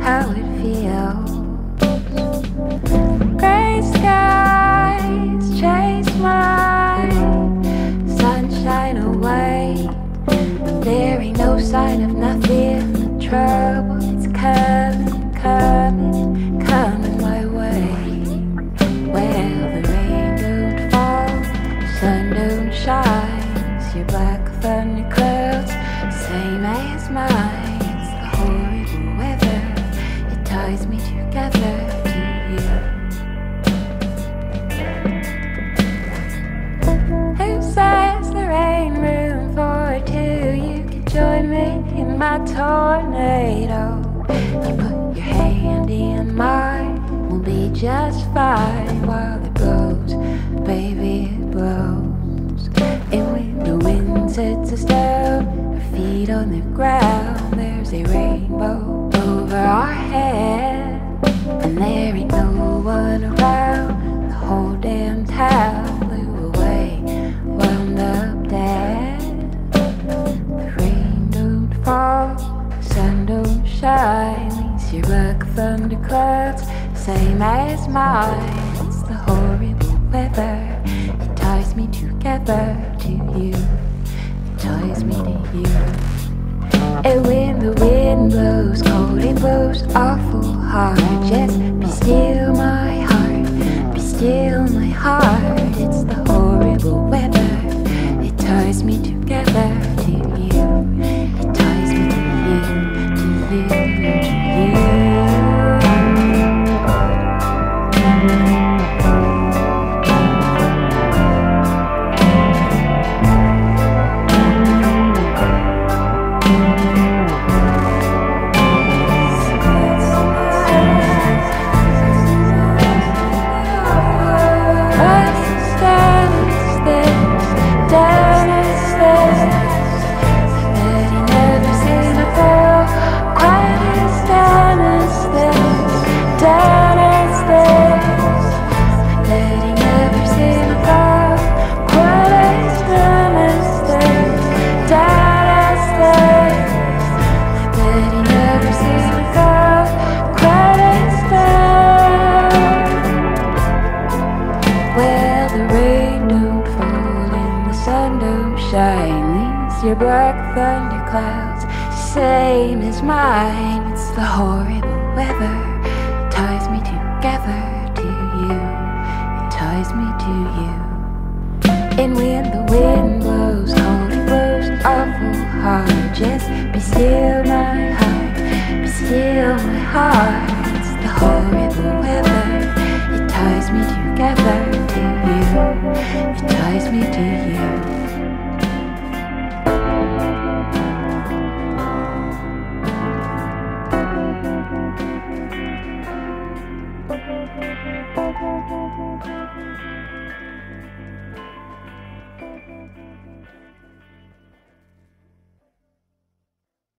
how it feels. Gray skies chase my sunshine away. There ain't no sign of nothing but trouble. It's coming, coming, coming my way. Well, the rain don't fall, sun don't shine. It's your black thunder clouds, same as mine. It's the horrible weather, it ties me together to you. Who says there ain't room for two? You can join me in my tornado. You put your hand in mine, we'll be just fine while it blows, baby, it blows. And when the wind sets us down, our feet on the ground, there's a rainbow over our head. And there ain't no one around, the whole damn town blew away, wound up dead. The rain don't fall, the sun don't shine. These your black thunder clouds, same as mine. It's the horrible weather, it ties me together to you. It ties me to you. And when the wind blows cold, it blows awful hard. Just be still my heart, be still my heart. It's the horrible weather, it ties me together to you. It ties me to you, to you, to you. Your black thunder clouds, same as mine. It's the horrible weather, it ties me together to you. It ties me to you. And when the wind blows cold, it blows awful hard. Just be still my heart, be still my heart.